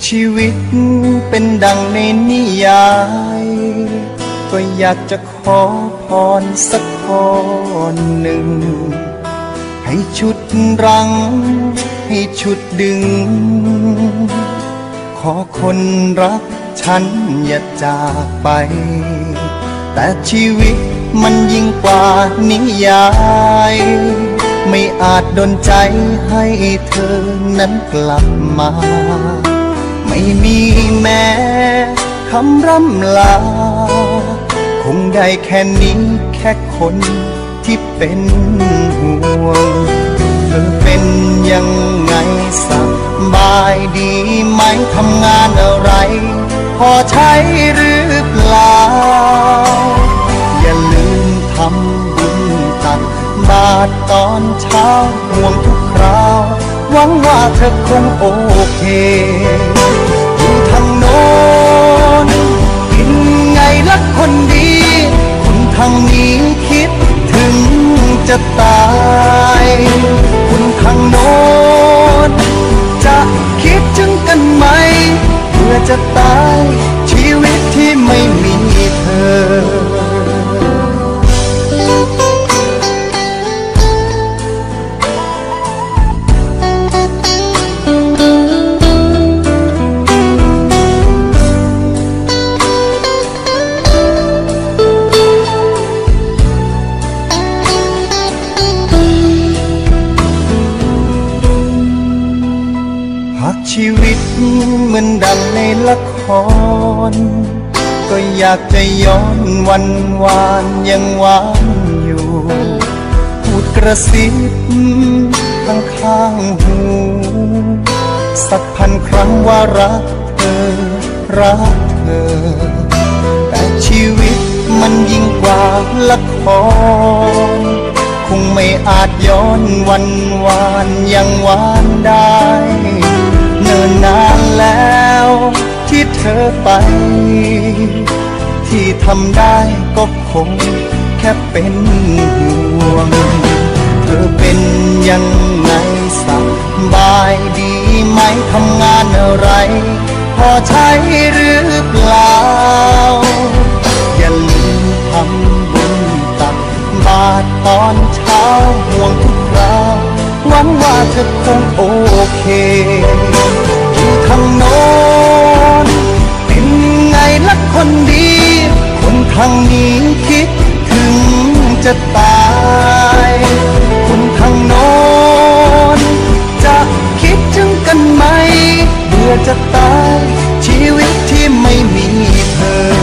ชีวิตเป็นดังในนิยายก็อยากจะขอพรสักข้อหนึ่งให้ชุดรั้งให้ชุดดึงขอคนรักฉันอย่าจากไปแต่ชีวิตมันยิ่งกว่านิยายไม่อาจดลใจให้เธอนั้นกลับมาไม่มีแม้คำร่ำลาคงได้แค่นี้แค่คนที่เป็นห่วงเธอเป็นยังไงสบายดีไหมทำงานอะไรพอใช้หรือเปล่าอย่าลืมทำบุญตักบาตรตอนเช้าห่วงทุกคราวหวังว่าเธอคงโอเคอยู่ทางโน้นกินไงล่ะคนดีคุณทางนี้คิดถึงจะตายคุณทางโน้นจะคิดถึงกันไหมเพื่อจะตายชีวิตที่ไม่มีเธอชีวิตเหมือนดังในละครก็อยากจะย้อนวันวานยังหวานอยู่พูดกระซิบข้างหูสักพันครั้งว่ารักเธอรักเธอแต่ชีวิตมันยิ่งกว่าละครคงไม่อาจย้อนวันวานยังหวานได้เนิ่นนานแล้วที่เธอไปที่ทำได้ก็คงแค่เป็นห่วงเธอเป็นยังไงสบายดีไหมทำงานอะไรพอใช้หรือเปล่าอย่าลืมทำบุญตักบาตรตอนเช้าห่วงทุกคราวหวังว่าเธอคงโอเคอยู่ทางโน้นเป็นไงล่ะคนดีคนทางนี้คิดถึงจะตายคนทางโน้นจะคิดถึงกันไหมเบื่อจะตายชีวิตที่ไม่มีเธอ